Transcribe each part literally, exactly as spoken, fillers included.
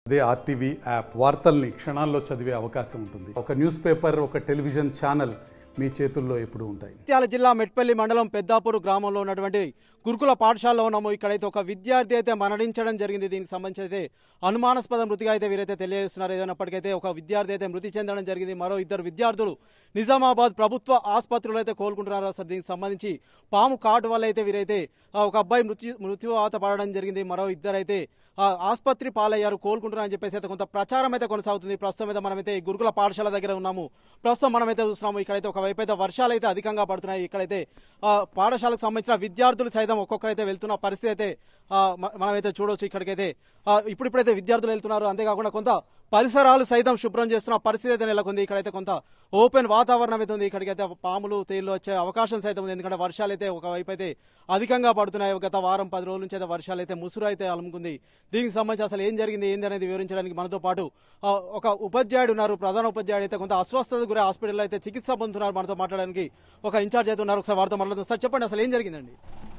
అదే RTV app వార్తల్ని క్షణాల్లో చదివే అవకాశం ఉంటుంది. ఒక న్యూస్ పేపర్, ఒక టెలివిజన్ ఛానల్ మీ చేతుల్లో ఎప్పుడు ఉంటాయి. జగిత్యాల జిల్లా మెట్పల్లి మండలం పెద్దాపూర్ గ్రామంలో ఉన్నటువంటి గురుకుల పాఠశాలలో ఉన్నాము. ఇక్కడైతే ఒక విద్యార్థి అయితే మరణించడం జరిగింది. దీనికి సంబంధించి అయితే అనుమానాస్పద మృతిగా అయితే వీరైతే తెలియజేస్తున్నారు. ఏదైనప్పటికైతే ఒక విద్యార్థి అయితే మృతి చెందడం జరిగింది. మరో ఇద్దరు విద్యార్థులు నిజామాబాద్ ప్రభుత్వ ఆసుపత్రిలో అయితే కోలుకుంటున్నారు. అసలు దీనికి సంబంధించి పాము కాటు వల్ల అయితే వీరైతే ఒక అబ్బాయి మృత్యు మృత్యువాత పడడం జరిగింది. మరో ఇద్దరైతే ఆసుపత్రి పాలయ్యారు, కోలుకుంటున్నారని చెప్పేసి అయితే కొంత ప్రచారం అయితే కొనసాగుతుంది. ప్రస్తుతం అయితే మనమైతే ఈ గురుకుల పాఠశాల దగ్గర ఉన్నాము. ప్రస్తుతం మనమైతే చూస్తున్నాము ఇక్కడైతే ఒకవైపు అయితే వర్షాలు అయితే అధికంగా పడుతున్నాయి. ఇక్కడైతే పాఠశాలకు సంబంధించిన విద్యార్థులు సైతం ఒక్కొక్కరైతే వెళ్తున్న పరిస్థితి అయితే మనమైతే చూడవచ్చు. ఇక్కడికైతే ఇప్పుడిప్పుడైతే విద్యార్థులు వెళ్తున్నారు. అంతేకాకుండా కొంత పరిసరాలు సైతం శుభ్రం చేస్తున్న పరిస్థితి అయితే నెలకొంది. ఇక్కడైతే కొంత ఓపెన్ వాతావరణం అయితే ఉంది. ఇక్కడికైతే పాములు తేళ్లు వచ్చే అవకాశం సైతం ఉంది. ఎందుకంటే వర్షాలు అయితే ఒకవైపు అయితే అధికంగా పడుతున్నాయి. గత వారం పది రోజుల నుంచి అయితే వర్షాలు అయితే ముసురు అయితే అలుముకుంది. దీనికి సంబంధించి అసలు ఏం జరిగింది ఏంది అనేది వివరించడానికి మనతో పాటు ఒక ఉపాధ్యాయుడు ఉన్నారు. ప్రధాన ఉపాధ్యాయుడు అయితే కొంత అస్వస్థత గురి హాస్పిటల్లో అయితే చికిత్స పొందుతున్నారు. మనతో మాట్లాడడానికి ఒక ఇన్ఛార్జ్ అయితే ఉన్నారు. ఒకసారి వారితో మాట్లాడుతున్నారు. సార్ చెప్పండి, అసలు ఏం జరిగిందండి?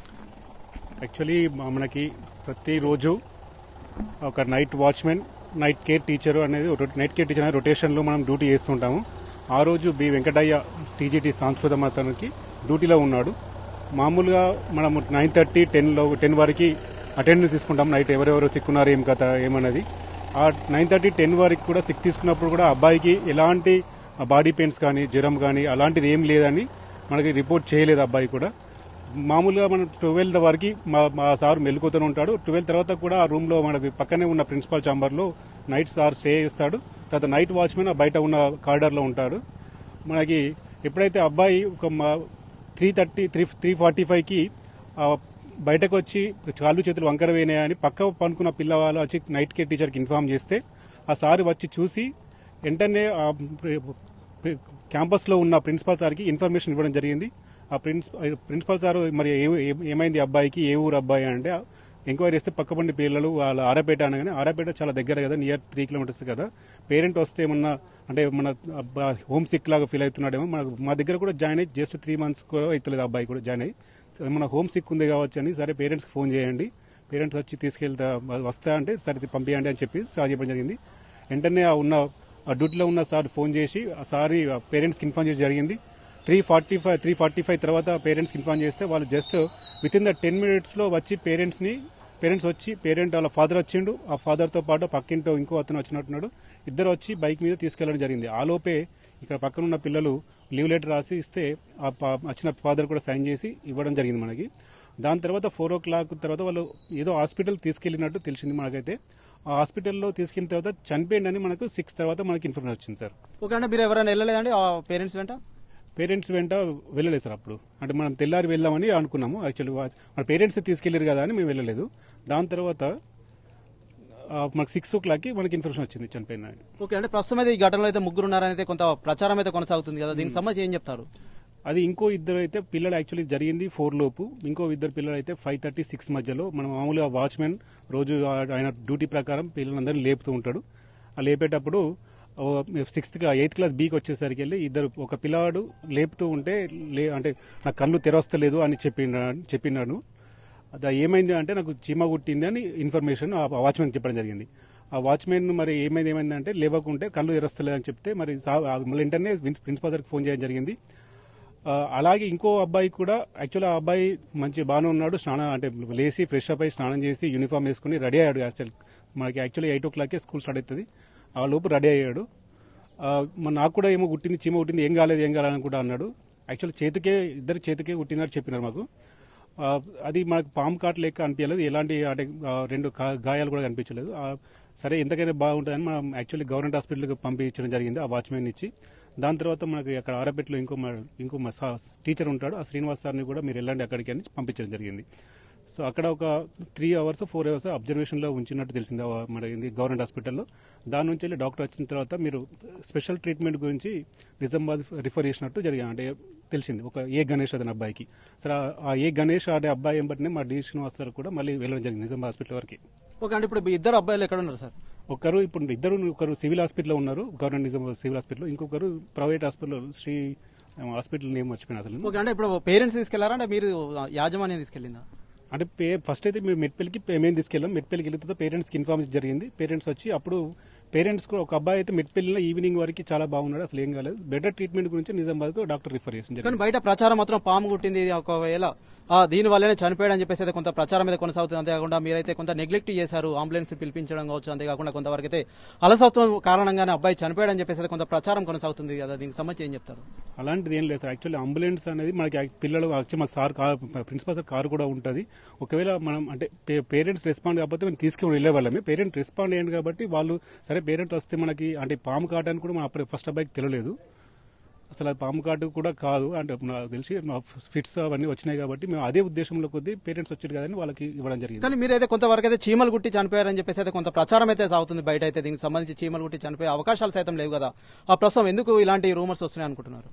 యాక్చువల్లీ మనకి ప్రతిరోజు ఒక night watchman, night care teacher అనేది నైట్ కేర్ టీచర్ అనేది రొటేషన్లో మనం డ్యూటీ చేస్తుంటాము. ఆ రోజు బి వెంకటయ్య టీజీటీ సాంస్కృత మతానికి డ్యూటీలో ఉన్నాడు. మామూలుగా మనం నైన్ థర్టీ టెన్లో టెన్ వరకు అటెండెన్స్ తీసుకుంటాం. నైట్ ఎవరెవరు సిక్కున్నారు ఏం కథ ఏమన్నది. ఆ నైన్ థర్టీ టెన్ వరకు కూడా సిక్ తీసుకున్నప్పుడు కూడా అబ్బాయికి ఎలాంటి బాడీ పెయిన్స్ కానీ జ్వరం కానీ అలాంటిది ఏం లేదని మనకి రిపోర్ట్ చేయలేదు. అబ్బాయి కూడా మామూలుగా మనం ట్వెల్త్ వరకు మా మా సార్ మెలుకుతూనే ఉంటాడు. ట్వెల్త్ తర్వాత కూడా ఆ రూమ్లో మనకి పక్కనే ఉన్న ప్రిన్సిపల్ ఛాంబర్లో నైట్ సార్ స్టే చేస్తాడు. తర్వాత నైట్ వాచ్మెన్ బయట ఉన్న కారిడార్లో ఉంటాడు. మనకి ఎప్పుడైతే అబ్బాయి ఒక three thirty three three forty ఫైవ్కి బయటకు వచ్చి కాళ్ళు చేతులు వంకర వేనాయని పక్క పనుకున్న పిల్లవాళ్ళు వచ్చి నైట్ కేర్ టీచర్కి ఇన్ఫార్మ్ చేస్తే ఆ సార్ వచ్చి చూసి వెంటనే క్యాంపస్లో ఉన్న ప్రిన్సిపల్ సార్కి ఇన్ఫర్మేషన్ ఇవ్వడం జరిగింది. ఆ ప్రిన్సిపల్ ప్రిన్సిపల్ సార్ మరి ఏమైంది అబ్బాయికి, ఏ ఊరు అబ్బాయి అంటే ఎంక్వైరీ చేస్తే పక్కపండి పిల్లలు వాళ్ళ ఆరాపేట అనగానే, ఆరాపేట చాలా దగ్గర కదా, నియర్ త్రీ కిలోమీటర్స్ కదా, పేరెంట్ వస్తే ఏమన్నా అంటే మన హోమ్ సిక్ లాగా ఫీల్ అవుతున్నాడేమో. మన మా దగ్గర కూడా జాయిన్ అయ్యి జస్ట్ త్రీ మంత్స్ కూడా అవుతలేదు అబ్బాయి కూడా జాయిన్ అయ్యి, మన హోమ్ సిక్ ఉంది కావచ్చు అని, సరే పేరెంట్స్కి ఫోన్ చేయండి, పేరెంట్స్ వచ్చి తీసుకెళ్తా వస్తా అంటే సరే పంపించండి అని చెప్పి సార్ చెప్పడం జరిగింది. వెంటనే ఉన్న డ్యూటీలో ఉన్న సార్ ఫోన్ చేసి ఆ సార్ పేరెంట్స్కి ఇన్ఫార్మ్ చేసి జరిగింది. Three forty five three forty five తర్వాత పేరెంట్స్కి ఇన్ఫార్మ్ చేస్తే వాళ్ళు just within the ten మినిట్స్లో వచ్చి పేరెంట్స్ని పేరెంట్స్ వచ్చి పేరెంట్ వాళ్ళ ఫాదర్ వచ్చిండు, ఆ ఫాదర్తో పాటు పక్కింటో ఇంకో అతను వచ్చినట్టున్నాడు, ఇద్దరు వచ్చి బైక్ మీద తీసుకెళ్లడం జరిగింది. ఆలోపే ఇక్కడ పక్కనున్న పిల్లలు లీవ్ లెటర్ రాసి ఇస్తే ఆ వచ్చిన ఫాదర్ కూడా సైన్ చేసి ఇవ్వడం జరిగింది మనకి. దాని తర్వాత ఫోర్ ఓ క్లాక్ తర్వాత వాళ్ళు ఏదో హాస్పిటల్ తీసుకెళ్లినట్టు తెలిసింది మనకైతే. ఆ హాస్పిటల్లో తీసుకెళ్లిన తర్వాత చనిపోయిందని మనకు సిక్స్ తర్వాత మనకి ఇన్ఫర్మేషన్ వచ్చింది సార్. ఓకే, అంటే మీరు ఎవరైనా వెళ్ళలేదండి పేరెంట్స్ వెంట? పేరెంట్స్ వెంట వెళ్ళలేదు సార్. అప్పుడు అంటే మనం తెల్లారి వెళ్దామని అనుకున్నాము. యాక్చువల్లీ మన పేరెంట్స్ తీసుకెళ్లారు కదా అని మేము వెళ్ళలేదు. దాని తర్వాత మనకి సిక్స్ ఓ క్లాక్కి మనకి ఇన్ఫర్మేషన్ వచ్చింది చనిపోయిన. ఓకే, అంటే ప్రస్తుతం అయితే ఈ ఘటనలో అయితే ముగ్గురు ఉన్నారని అయితే కొంత ప్రచారం అయితే కొనసాగుతుంది కదా, దీనికి సంబంధించి ఏం చెప్తారు? అది ఇంకో ఇద్దరు అయితే పిల్లలు యాక్చువల్లీ జరిగింది ఫోర్ లోపు, ఇంకో ఇద్దరు పిల్లలు అయితే ఫైవ్ థర్టీ సిక్స్ మధ్యలో. మనం మామూలుగా వాచ్మెన్ రోజు ఆయన డ్యూటీ ప్రకారం పిల్లలందరినీ లేపుతూ ఉంటాడు. ఆ లేపేటప్పుడు సిక్స్త్ ఎయిత్ క్లాస్ బీకి వచ్చేసరికి వెళ్ళి ఇద్దరు ఒక పిల్లవాడు లేపుతూ ఉంటే లే అంటే నాకు కళ్ళు తెరవస్తలేదు అని చెప్పిన చెప్పినాడు. అది ఏమైంది అంటే నాకు చీమ కుట్టింది అని ఇన్ఫర్మేషన్ ఆ వాచ్మెన్ చెప్పడం జరిగింది. ఆ వాచ్మెన్ మరి ఏమైంది ఏమైంది అంటే లేవకుంటే కళ్ళు తెరస్తలేదు అని చెప్తే మరి మళ్ళీ వెంటనే ప్రిన్సిపల్ సార్కి ఫోన్ చేయడం జరిగింది. అలాగే ఇంకో అబ్బాయి కూడా యాక్చువల్లీ ఆ అబ్బాయి మంచి బాగానే ఉన్నాడు. స్నానం అంటే లేచి ఫ్రెష్ అప్ అయి స్నానం చేసి యూనిఫామ్ వేసుకుని రెడీ అయ్యాడు. యాక్చువల్ మనకి యాక్చువల్లీ ఎయిట్ ఓ క్లాక్కే స్కూల్ స్టార్ట్ అవుతుంది. ఆ లోపు రెడీ అయ్యాడు. నాకు కూడా ఏమో కుట్టింది, చీమ కుట్టింది, ఏం కాలేదు ఏం కాలేదని కూడా అన్నాడు. యాక్చువల్లీ చేతికే ఇద్దరు చేతికే కుట్టినారు చెప్పినారు మాకు. అది మనకు పాము కాటు లెక్క అనిపించలేదు, ఎలాంటి అంటే రెండు గాయాలు కూడా కనిపించలేదు. సరే ఎంతకైనా బాగుంటుందని మనం యాక్చువల్లీ గవర్నమెంట్ హాస్పిటల్కి పంపించడం జరిగింది ఆ వాచ్మెన్ ఇచ్చి. దాని తర్వాత మనకి అక్కడ ఆరపేటలో ఇంకో ఇంకో టీచర్ ఉంటాడు, ఆ శ్రీనివాస్ సార్ని కూడా మీరు వెళ్ళండి అక్కడికి అని పంపించడం జరిగింది. సో అక్కడ ఒక త్రీ అవర్స్ ఫోర్ అవర్స్ అబ్జర్వేషన్లో ఉంచినట్టు తెలిసింది మన గవర్నమెంట్ హాస్పిటల్లో. దాని నుంచి వెళ్ళి డాక్టర్ వచ్చిన తర్వాత మీరు స్పెషల్ ట్రీట్మెంట్ గురించి నిజామాబాద్ రిఫర్ చేసినట్టు జరిగింది. అంటే తెలిసింది ఒక ఏ గణేష్ అతని అబ్బాయికి. సరే ఆ ఏ గణేష్ అనే అబ్బాయి వెంబడినే మా డి శ్రీనివాస్ సార్ కూడా మళ్ళీ వెళ్ళడం జరిగింది నిజామాబాద్ హాస్పిటల్ వరకు. ఓకే, అంటే ఇప్పుడు ఇద్దరు అబ్బాయిలు ఎక్కడ ఉన్నారు సార్? ఒకరు ఇప్పుడు ఇద్దరు ఒకరు సివిల్ హాస్పిటల్లో ఉన్నారు, గవర్నమెంట్ నిజామాబాద్ సివిల్ హాస్పిటల్లో, ఇంకొకరు private hospital Sri hospital name మర్చిపోయినా అసలు. ఓకే, అంటే ఇప్పుడు పేరెంట్స్ తీసుకెళ్లారా అంటే మీరు యాజమాన్యం తీసుకెళ్ళిందా? అంటే పే ఫస్ట్ అయితే మేము మెట్పల్లికి మేము తీసుకెళ్ళాం. మెట్పల్లికి వెళ్ళిన తర్వాత పేరెంట్స్కి ఇన్ఫార్మ్ జరిగింది. పేరెంట్స్ వచ్చి అప్పుడు పేరెంట్స్ కూడా ఒక అబ్బాయి అయితే మెట్పల్లిలో ఈవినింగ్ వరకు చాలా బాగున్నాడు, అసలు ఏం కాలేదు. బెటర్ ట్రీట్మెంట్ గురించి నిజామాబాద్కు డాక్టర్ రిఫర్ చేసింది. కానీ బయట ప్రచారం మాత్రం పాము కుట్టింది, ఒకవేళ దీని వల్లనే చనిపోయాడని చెప్పేసి అయితే కొంత ప్రచారం మీద కొనసాగుతుంది. అంతేకాకుండా మీరైతే కొంత నెగ్లెక్ట్ చేశారు, అంబులెన్స్ పిలిపించడం కావచ్చు. అంతేకాకుండా కొంతవరకు అయితే అలసత్వం కారణంగానే అబ్బాయి చనిపోయాడని చెప్పేసి అయితే కొంత ప్రచారం కొనసాగుతుంది కదా, దీనికి సంబంధించి ఏం చెప్తారు? అలాంటిది ఏం లేదు సార్. యాక్చువల్లీ అంబులెన్స్ అనేది మనకి పిల్లలు యాక్చువల్లీ మాకు sir car principal sir car కూడా ఉంటుంది. ఒకవేళ మనం అంటే పేరెంట్స్ రెస్పాండ్ కాకపోతే మేము తీసుకుని వెళ్ళే వాళ్ళమే. పేరెంట్ రెస్పాండ్ అయ్యింది కాబట్టి వాళ్ళు సరే పేరెంట్ వస్తే మనకి అంటే పాము కాటానికి కూడా మన ఫస్ట్ అబ్బాయికి తెలియలేదు, అసలు అది పాము కాటు కూడా కాదు అంటే నాకు తెలిసి ఫిట్స్ అవన్నీ వచ్చినాయి కాబట్టి మేము అదే ఉద్దేశంలో కొద్ది పేరెంట్స్ వచ్చారు కదని వాళ్ళకి ఇవ్వడం జరిగింది. కానీ మీరైతే కొంతవరకు అయితే చీమలు గుట్టి చనిపోయారని చెప్పేసి అయితే కొంత ప్రచారం అయితే సాగుతుంది బయట. అయితే దీనికి సంబంధించి చీమలు గుట్టి చనిపోయే అవకాశాలు సైతం లేవు కదా, ఆ ప్రస్తుతం ఎందుకు ఇలాంటి రూమర్స్ వస్తున్నాయి అనుకుంటున్నారు?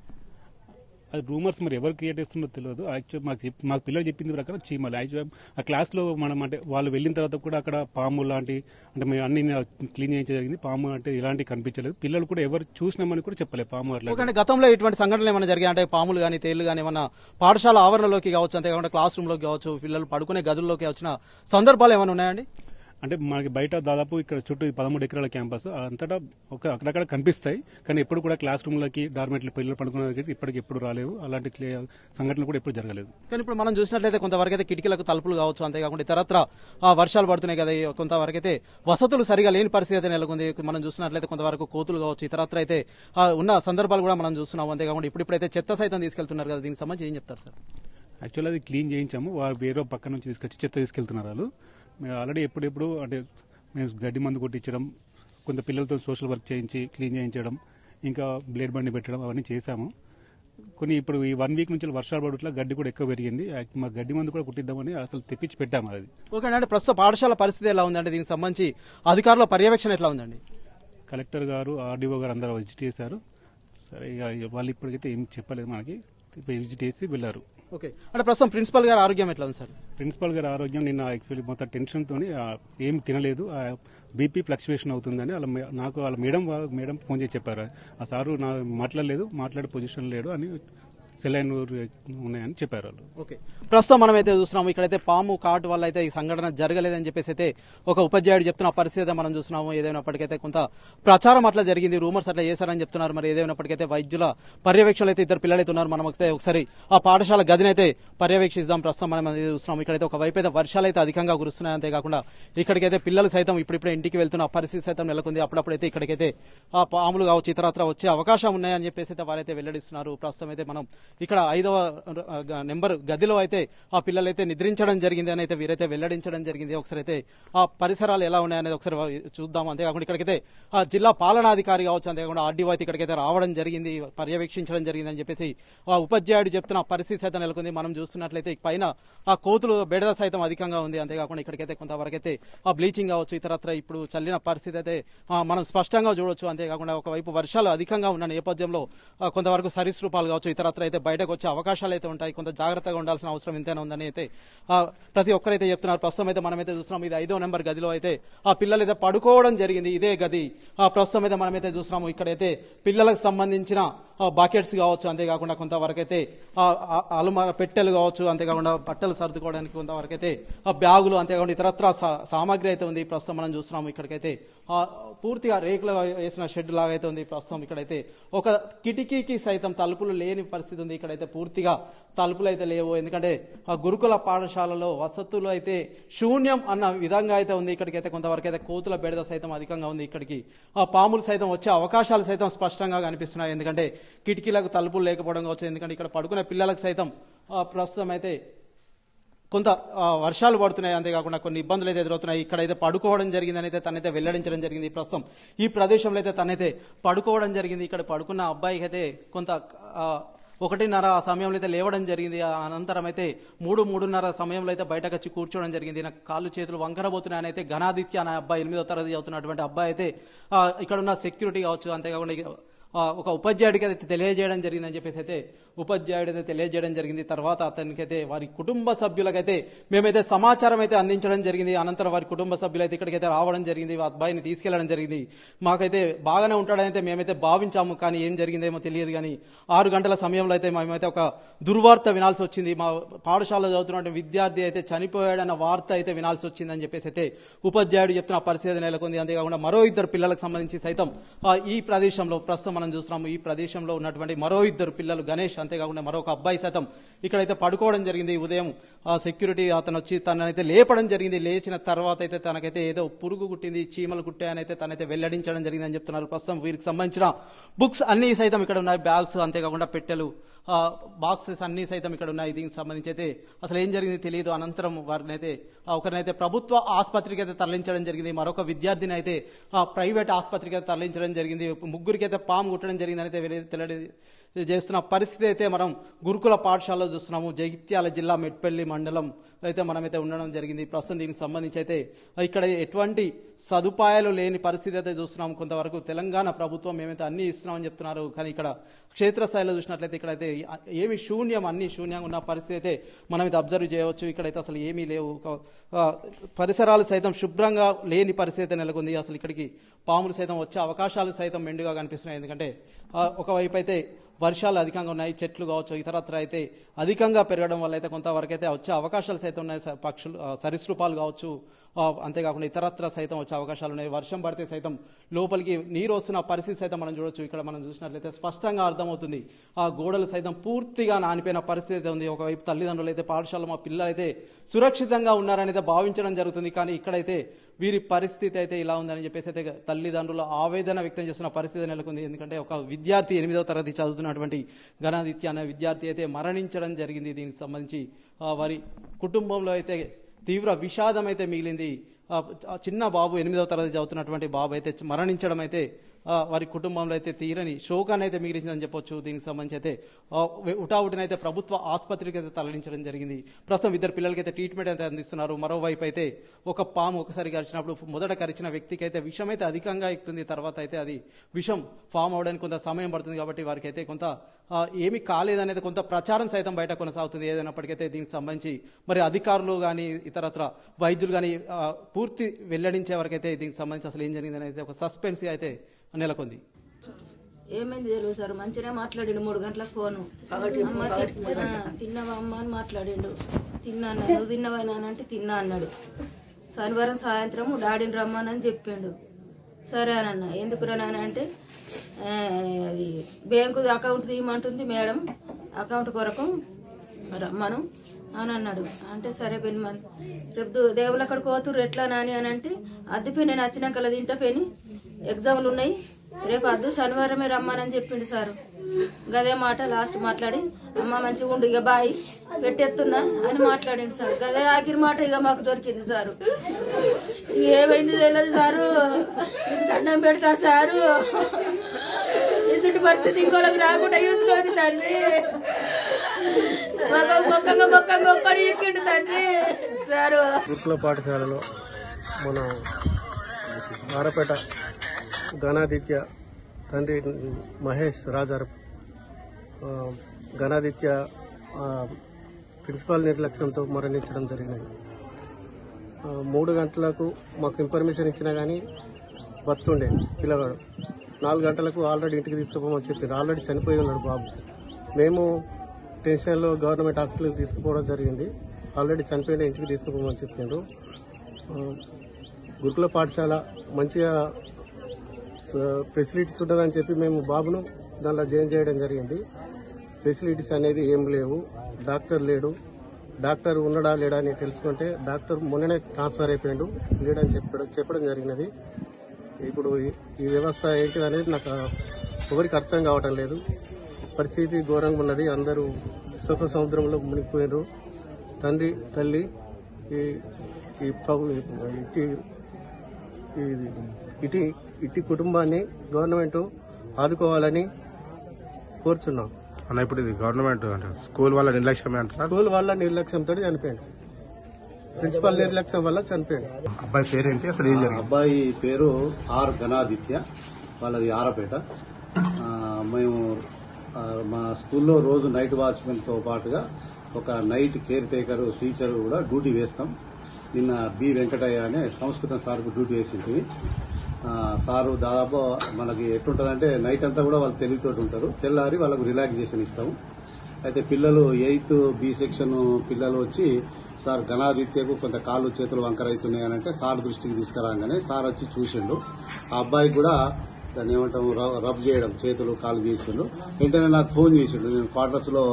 అది రూమర్స్ మరి ఎవరు క్రియేట్ చేస్తుందో తెలియదు. యాక్చువల్ మాకు మాకు పిల్లలు చెప్పింది ప్రకారం చీమలు. యాక్చువల్ ఆ క్లాస్లో మనం అంటే వాళ్ళు వెళ్ళిన తర్వాత కూడా అక్కడ పాము లాంటి అంటే మేము అన్ని క్లీన్ చేయించడం జరిగింది. పాము అంటే ఇలాంటివి కనిపించలేదు. పిల్లలు కూడా ఎవరు చూసినామని కూడా చెప్పలేదు పాము అట్లా. అంటే గతంలో ఇటువంటి సంఘటనలు ఏమైనా జరిగాయి అంటే పాములు కానీ తేళ్లు కానీ ఏమన్నా పాఠశాల ఆవరణలోకి కావచ్చు, అంతేకాకుండా క్లాస్ రూమ్ లోకి కావచ్చు, పిల్లలు పడుకునే గదుల్లోకి వచ్చిన సందర్భాలు ఏమైనా ఉన్నాయండి? అంటే మనకి బయట దాదాపు ఇక్కడ చుట్టూ పదమూడు ఎకరాల క్యాంపస్ అంతటా ఒక అక్కడక్కడ కనిపిస్తాయి, కానీ ఎప్పుడు కూడా క్లాస్ రూమ్లకి డార్మెంట్లు పిల్లలు పడుకునే దగ్గర ఇప్పటికి ఎప్పుడు రాలేవు. అలాంటి సంఘటనలు కూడా ఎప్పుడు జరగలేదు. కానీ ఇప్పుడు మనం చూసినట్లయితే కొంతవరకు అయితే కిటికీలకు తలుపులు కావచ్చు, అంతేకాకుండా ఇతరత్ర ఆ వర్షాలు పడుతున్నాయి కదా, కొంతవరకు అయితే వసతులు సరిగా లేని పరిస్థితి అయితే నెలకొంది. మనం చూసినట్లయితే కొంతవరకు కోతులు కావచ్చు, ఇతరత్ర అయితే ఉన్న సందర్భాలు కూడా మనం చూస్తున్నాం. అంతేకాకుండా ఇప్పుడిప్పుడైతే చెత్త సైతం తీసుకెళ్తున్నారు కదా, దీనికి సంబంధించి ఏం చెప్తారు సార్? యాక్చువల్లీ అది క్లీన్ చేయించాము, వారు వేరే పక్క నుంచి తీసుకొచ్చి చెత్త తీసుకెళ్తున్నారు వాళ్ళు. మేము ఆల్రెడీ ఎప్పుడెప్పుడు అంటే మేము గడ్డి మందు కొట్టించడం, కొంత పిల్లలతో సోషల్ వర్క్ చేయించి క్లీన్ చేయించడం, ఇంకా బ్లేడ్ బండి పెట్టడం అవన్నీ చేశాము. కొన్ని ఇప్పుడు ఈ వన్ వీక్ నుంచి వర్షాలు పడట్లా గడ్డి కూడా ఎక్కువ పెరిగింది. మా గడ్డి మందు కూడా కుట్టిద్దామని అసలు తెప్పించి పెట్టాము. అది ఓకే అంటే ప్రస్తుత పాఠశాల పరిస్థితి ఎలా ఉందండి? దీనికి సంబంధించి అధికారుల పర్యవేక్షణ ఎట్లా ఉందండి? కలెక్టర్ గారు, ఆర్డీఓ గారు అందరూ విజిట్ చేశారు. సరే ఇక వాళ్ళు ఇప్పటికైతే ఏం చెప్పలేదు, మనకి విజిట్ చేసి వెళ్ళారు. ఓకే అంటే ప్రస్తుతం ప్రిన్సిపల్ గారి ఆరోగ్యం ఎట్లా ఉంది సార్? ప్రిన్సిపల్ గారి ఆరోగ్యం నిన్న యాక్చువల్లీ మొత్తం టెన్షన్తో ఏం తినలేదు, బీపీ ఫ్లక్చువేషన్ అవుతుందని వాళ్ళ నాకు వాళ్ళ మేడం మేడం ఫోన్ చేసి చెప్పారు. ఆ సారు నా మాట్లాడలేదు, మాట్లాడే పొజిషన్ లేడు అని సెలైన్ ఉన్నాయని చెప్పారు వాళ్ళు. ఓకే ప్రస్తుతం మనం అయితే చూస్తున్నాము ఇక్కడైతే పాము కాటు వల్ల అయితే ఈ సంఘటన జరగలేదని చెప్పేసి అయితే ఒక ఉపాధ్యాయుడు చెప్తున్న పరిస్థితి మనం చూస్తున్నాము. ఏదైనప్పటికైతే కొంత ప్రచారం అట్లా జరిగింది, రూమర్స్ అట్లా చేశారని చెప్తున్నారు. మరి ఏదైనప్పటికైతే వైద్యుల పర్యవేక్షణలు అయితే ఇద్దరు పిల్లలైతే ఉన్నారు. మనం అయితే ఒకసారి ఆ పాఠశాల గదిని అయితే పర్యవేక్షిద్దాం. ప్రస్తుతం మనం చూస్తున్నాం ఇక్కడైతే ఒకవైపు అయితే వర్షాలు అయితే అధికంగా కురుస్తున్నాయి. అంతేకాకుండా ఇక్కడికైతే పిల్లలు సైతం ఇప్పుడిప్పుడే ఇంటికి వెళ్తున్న పరిస్థితి సైతం నెలకొంది. అప్పుడప్పుడైతే ఇక్కడికైతే ఆ పాములు కావచ్చు, ఇతరత్ర వచ్చే అవకాశం ఉన్నాయని చెప్పేసి అయితే వారైతే వెల్లడిస్తున్నారు. ప్రస్తుతం అయితే మనం ఇక్కడ ఐదవ నెంబర్ గదిలో అయితే ఆ పిల్లలైతే నిద్రించడం జరిగింది అని అయితే వీరైతే వెల్లడించడం జరిగింది. ఒకసారి అయితే ఆ పరిసరాలు ఎలా ఉన్నాయనేది ఒకసారి చూద్దాం. అంతేకాకుండా ఇక్కడికైతే ఆ జిల్లా పాలనాధికారి కావచ్చు, అంతేకాకుండా ఆర్డీఓ అయితే ఇక్కడికైతే రావడం జరిగింది, పర్యవేక్షించడం జరిగింది అని చెప్పేసి ఆ ఉపాధ్యాయుడు చెప్తున్న పరిస్థితి సైతం నెలకొంది. మనం చూస్తున్నట్లయితే పైన ఆ కోతులు బెడద సైతం అధికంగా ఉంది. అంతేకాకుండా ఇక్కడికైతే కొంతవరకు అయితే ఆ బ్లీచింగ్ కావచ్చు, ఇతరత్ర ఇప్పుడు చల్లిన పరిస్థితి అయితే మనం స్పష్టంగా చూడొచ్చు. అంతేకాకుండా ఒకవైపు వర్షాలు అధికంగా ఉన్న నేపథ్యంలో కొంతవరకు సరీసృపాలు కావచ్చు, ఇతరత్ర అయితే బయటకు వచ్చే అవకాశాలు అయితే ఉంటాయి. కొంత జాగ్రత్తగా ఉండాల్సిన అవసరం ఎంతైనా ఉందని అయితే ప్రతి ఒక్కరైతే చెప్తున్నారు. ప్రస్తుతం అయితే మనమైతే చూస్తున్నాం ఇది ఐదో నెంబర్ గదిలో అయితే ఆ పిల్లలు అయితే పడుకోవడం జరిగింది. ఇదే గది ఆ ప్రస్తుతం అయితే మనమైతే చూస్తున్నాము. ఇక్కడైతే పిల్లలకు సంబంధించిన బాకెట్స్ కావచ్చు, అంతేకాకుండా కొంతవరకు అయితే అలుమార పెట్టెలు కావచ్చు, అంతేకాకుండా బట్టలు సర్దుకోవడానికి కొంతవరకు అయితే ఆ బ్యాగులు, అంతేకాకుండా ఇతరత్ర సామాగ్రి అయితే ఉంది. ప్రస్తుతం మనం చూస్తున్నాము ఇక్కడికైతే పూర్తిగా రేకులు వేసిన షెడ్ లాగా అయితే ఉంది. ప్రస్తుతం ఇక్కడైతే ఒక కిటికీకి సైతం తలుపులు లేని పరిస్థితి ఉంది. ఇక్కడైతే పూర్తిగా తలుపులు అయితే లేవు, ఎందుకంటే ఆ గురుకుల పాఠశాలలో వసతులు అయితే శూన్యం అన్న విధంగా అయితే ఉంది. ఇక్కడికైతే కొంతవరకు అయితే కోతుల బెడద సైతం అధికంగా ఉంది. ఇక్కడికి ఆ పాములు సైతం వచ్చే అవకాశాలు సైతం స్పష్టంగా కనిపిస్తున్నాయి, ఎందుకంటే కిటికీలకు తలుపులు లేకపోవడం కావచ్చు. ఎందుకంటే ఇక్కడ పడుకునే పిల్లలకు సైతం ప్రస్తుతం అయితే కొంత వర్షాలు పడుతున్నాయి, అంతేకాకుండా కొన్ని ఇబ్బందులు అయితే ఎదురవుతున్నాయి. ఇక్కడైతే పడుకోవడం జరిగిందని అయితే తనైతే వెల్లడించడం జరిగింది. ప్రస్తుతం ఈ ప్రదేశంలో అయితే తనైతే పడుకోవడం జరిగింది. ఇక్కడ పడుకున్న అబ్బాయికి అయితే కొంత ఒకటిన్నర సమయంలో అయితే లేవడం జరిగింది. అనంతరం అయితే మూడు మూడున్నర సమయంలో అయితే బయటకు వచ్చి కూర్చోవడం జరిగింది. నాకు కాళ్ళు చేతులు వంకరబోతున్నాయని అయితే ఘనాదిత్య అనే అబ్బాయి ఎనిమిదో తరగతి చదువుతున్నటువంటి అబ్బాయి అయితే ఇక్కడ ఉన్న సెక్యూరిటీ కావచ్చు, అంతేకాకుండా ఒక ఉపాధ్యాయుడికి అయితే తెలియజేయడం జరిగిందని చెప్పేసి అయితే ఉపాధ్యాయుడు అయితే తెలియజేయడం జరిగింది. తర్వాత అతనికైతే వారి కుటుంబ సభ్యులకైతే మేమైతే సమాచారం అయితే అందించడం జరిగింది. అనంతరం వారి కుటుంబ సభ్యులైతే ఇక్కడికైతే రావడం జరిగింది, అబ్బాయిని తీసుకెళ్లడం జరిగింది. మాకైతే బాగానే ఉంటాడని అయితే మేమైతే భావించాము, కానీ ఏం జరిగిందేమో తెలియదు. కానీ ఆరు గంటల సమయంలో అయితే మేమైతే ఒక దుర్వార్త వినాల్సి వచ్చింది. మా పాఠశాలలో చదువుతున్న విద్యార్థి అయితే చనిపోయాడన్న వార్త అయితే వినాల్సి వచ్చిందని చెప్పేసి అయితే ఉపాధ్యాయుడు చెప్తున్న పరిస్థితి నెలకొంది. అంతేకాకుండా మరో ఇద్దరు పిల్లలకు సంబంధించి సైతం ఈ ప్రదేశంలో ప్రస్తుతం మనం చూస్తున్నాము, ఈ ప్రదేశంలో ఉన్నటువంటి మరో ఇద్దరు పిల్లలు గణేష్, అంతేకాకుండా మరొక అబ్బాయి సైతం ఇక్కడైతే పడుకోవడం జరిగింది. ఉదయం సెక్యూరిటీ అతను వచ్చి తనైతే లేపడం జరిగింది. లేచిన తర్వాత అయితే తనకైతే ఏదో పురుగు కుట్టింది, చీమలు కుట్టాయని అయితే తనైతే వెల్లడించడం జరిగిందని చెప్తున్నారు. ప్రస్తుతం వీరికి సంబంధించిన బుక్స్ అన్ని సైతం ఇక్కడ ఉన్నాయి, బ్యాగ్స్, అంతేకాకుండా పెట్టెలు, బాక్సెస్ అన్ని సైతం ఇక్కడ ఉన్నాయి. దీనికి సంబంధించి అయితే అసలు ఏం జరిగింది తెలియదు. అనంతరం వారిని అయితే ఒకరినైతే ప్రభుత్వ ఆసుపత్రికి అయితే తరలించడం జరిగింది, మరొక విద్యార్థిని అయితే ప్రైవేట్ ఆసుపత్రికి అయితే తరలించడం జరిగింది. ముగ్గురికి అయితే పాము కుట్టడం జరిగిందని అయితే తెలియ చేస్తున్న పరిస్థితి అయితే మనం గురుకుల పాఠశాలలో చూస్తున్నాము. జగిత్యాల జిల్లా మెట్పల్లి మండలం అయితే మనమైతే ఉండడం జరిగింది. ప్రస్తుతం దీనికి సంబంధించి అయితే ఇక్కడ ఎటువంటి సదుపాయాలు లేని పరిస్థితి అయితే చూస్తున్నాము. కొంతవరకు తెలంగాణ ప్రభుత్వం మేమైతే అన్ని ఇస్తున్నామని చెప్తున్నారు, కానీ ఇక్కడ క్షేత్రస్థాయిలో చూసినట్లయితే ఇక్కడైతే ఏమి శూన్యం, అన్ని శూన్యంగా ఉన్న పరిస్థితి అయితే మనమైతే అబ్జర్వ్ చేయవచ్చు. ఇక్కడైతే అసలు ఏమీ లేవు, పరిసరాలు సైతం శుభ్రంగా లేని పరిస్థితి అయితే నెలకొంది. అసలు ఇక్కడికి పాములు సైతం వచ్చే అవకాశాలు సైతం మెండుగా కనిపిస్తున్నాయి. ఎందుకంటే ఒకవైపు అయితే వర్షాలు అధికంగా ఉన్నాయి, చెట్లు కావచ్చు ఇతరత్ర అయితే అధికంగా పెరగడం వల్ల అయితే కొంతవరకు అయితే వచ్చే అవకాశాలు సైతం ఉన్నాయి. పక్షులు, సరీసృపాలు కావచ్చు, అంతేకాకుండా ఇతరత్ర సైతం వచ్చే అవకాశాలు ఉన్నాయి. వర్షం పడితే సైతం లోపలికి నీరు వస్తున్న పరిస్థితి సైతం మనం చూడొచ్చు. ఇక్కడ మనం చూసినట్లయితే స్పష్టంగా అర్థమవుతుంది, ఆ గోడలు సైతం పూర్తిగా నానిపోయిన పరిస్థితి అయితే ఉంది. ఒకవైపు తల్లిదండ్రులు అయితే పాఠశాలలో మా పిల్లలు అయితే సురక్షితంగా ఉన్నారని అయితే భావించడం జరుగుతుంది, కానీ ఇక్కడైతే వీరి పరిస్థితి అయితే ఇలా ఉందని చెప్పేసి అయితే తల్లిదండ్రులు ఆవేదన వ్యక్తం చేస్తున్న పరిస్థితి నెలకొంది. ఎందుకంటే ఒక విద్యార్థి ఎనిమిదవ తరగతి చదువుతున్నటువంటి గణాదిత్య అనే విద్యార్థి అయితే మరణించడం జరిగింది. దీనికి సంబంధించి వారి కుటుంబంలో అయితే తీవ్ర విషాదం అయితే మిగిలింది. చిన్న బాబు ఎనిమిదవ తరగతి చదువుతున్నటువంటి బాబు అయితే మరణించడం అయితే వారి కుటుంబంలో అయితే తీరని శోకాన్ని అయితే మిగిలిందని చెప్పొచ్చు. దీనికి సంబంధించి అయితే ఉటావుటినైతే ప్రభుత్వ ఆసుపత్రికి అయితే తరలించడం జరిగింది. ప్రస్తుతం ఇద్దరు పిల్లలకి అయితే ట్రీట్మెంట్ అయితే అందిస్తున్నారు. మరోవైపు అయితే ఒక పాము ఒకసారి కరిచినప్పుడు మొదట కరిచిన వ్యక్తికి అయితే విషం అయితే అధికంగా ఎక్కుతుంది, తర్వాత అయితే అది విషం ఫామ్ అవడానికి కొంత సమయం పడుతుంది. కాబట్టి వారికి అయితే కొంత ఏమి కాలేదనేది కొంత ప్రచారం సైతం బయట కొనసాగుతుంది. ఏదైనప్పటికైతే దీనికి సంబంధించి మరి అధికారులు కానీ ఇతరత్ర వైద్యులు కానీ పూర్తి వెల్లడించే వరకైతే దీనికి సంబంధించి అసలు ఏం జరిగిందని అయితే ఒక సస్పెన్స్ అయితే నెలకొంది. ఏమైంది తెలియదు సార్, మంచిగా మాట్లాడిండు. మూడు గంటలకు ఫోను అమ్మ తిన్నావా అమ్మ అని మాట్లాడిండు. తిన్నా అన్నాడు. నువ్వు తిన్నావా అంటే తిన్నా అన్నాడు. శనివారం సాయంత్రం డాడీని రమ్మనని చెప్పిండు. సరే అని అన్న. ఎందుకు రాని అంటే అది బ్యాంకు అకౌంట్ తీయమంటుంది మేడం, అకౌంట్ కొరకు రమ్మను అని అన్నాడు. అంటే సరే పెని మంది రేపు దేవుళ్ళు అక్కడ కోతురు ఎట్లా నాని అని అంటే అద్దెపై నేను వచ్చినాక తింటా పెని ఎగ్జామ్లు ఉన్నాయి, రేపు అద్దు శనివారమే రమ్మనని చెప్పిండు సారు. గదే మాట లాస్ట్ మాట్లాడి అమ్మ మంచిగా ఉండు ఇక బాయ్ పెట్టేస్తున్నా అని మాట్లాడిండు సార్. గదే ఆఖరి మాట ఇక మాకు దొరికింది సారు. ఏమైంది తెలియదు సారు, దండం పెడతా సారు, ఇసుటి పరిస్థితి ఇంకోళ్ళకి రాకుండా చూసుకోండి తండ్రి. మొక్కంగా మొక్కంగా ఒక్కడు ఎక్కిండు తండ్రి సారు. గురుకుల పాఠశాలలో మన ఆరపేట గణాదిత్య తండ్రి మహేష్ రాజారు గణాదిత్య ప్రిన్సిపాల్ నిర్లక్ష్యంతో మరణించడం జరిగినది. మూడు గంటలకు మాకు ఇన్ఫర్మేషన్ ఇచ్చినా కానీ బతుండే పిల్లగాడు. నాలుగు గంటలకు ఆల్రెడీ ఇంటికి తీసుకుపోమని చెప్పింది. ఆల్రెడీ చనిపోయి ఉన్నాడు బాబు. మేము టెన్షన్లో గవర్నమెంట్ హాస్పిటల్కి తీసుకుపోవడం జరిగింది. ఆల్రెడీ చనిపోయిన ఇంటికి తీసుకుపోమని చెప్పిండ్రు. గురుకుల పాఠశాల మంచిగా ఫెసిలిటీస్ ఉంటుందని చెప్పి మేము బాబును దానిలో జాయిన్ చేయడం జరిగింది. ఫెసిలిటీస్ అనేది ఏం లేవు, డాక్టర్ లేడు. డాక్టర్ ఉన్నాడా లేడా అని తెలుసుకుంటే డాక్టర్ మొన్ననే ట్రాన్స్ఫర్ అయిపోయాడు, లేడని చెప్పడం చెప్పడం జరిగినది. ఇప్పుడు ఈ వ్యవస్థ ఏంటిది అనేది నాకు ఎవరికి అర్థం కావటం లేదు. పరిస్థితి ఘోరంగా ఉన్నది. అందరూ సుఖ సముద్రంలో మునిగిపోయినారు. తండ్రి తల్లి ఈ ఇటు ఇటు కుటుంబాన్ని గవర్నమెంట్ ఆదుకోవాలని కోరుచున్నాం. అన్న ఇప్పుడు ఇది గవర్నమెంట్ అంటే స్కూల్ వల్ల నిర్లక్ష్యమే అంటారు. స్కూల్ వల్ల నిర్లక్ష్యంతో చనిపోయాడు. ప్రిన్సిపల్ నిర్లక్ష్యం వల్ల చనిపోయాడు. అబ్బాయి పేరేంటి, అసలు ఏం జరిగింది? అబ్బాయి పేరు ఆర్ గణాదిత్య, వాళ్ళది ఆరపేట. మేము ఆ, మా స్కూల్లో రోజు నైట్ వాచ్మెన్తో పాటుగా ఒక నైట్ కేర్ టేకర్ టీచర్ కూడా డ్యూటీ వేస్తాం. నిన్న బి వెంకటయ్య అనే సంస్కృతం సార్కు డ్యూటీ వేసింది. సారు దాదాపు మనకి ఎట్లుంటుందంటే నైట్ అంతా కూడా వాళ్ళు తెలివితోటి ఉంటారు. తెల్లారి వాళ్ళకు రిలాక్సేషన్ ఇస్తాం. అయితే పిల్లలు ఎయిత్ బి సెక్షన్ పిల్లలు వచ్చి సార్ ఘనాదిత్యకు కొంత కాళ్ళు చేతులు వంకర అవుతున్నాయి అంటే సార్ దృష్టికి తీసుకురాగానే సార్ వచ్చి చూసిండు. ఆ అబ్బాయికి కూడా దాన్ని ఏమంటాము రబ్ చేయడం చేతులు కాళ్ళు చేసిండు. వెంటనే నాకు ఫోన్ చేసిండు. నేను క్వార్టర్స్ లో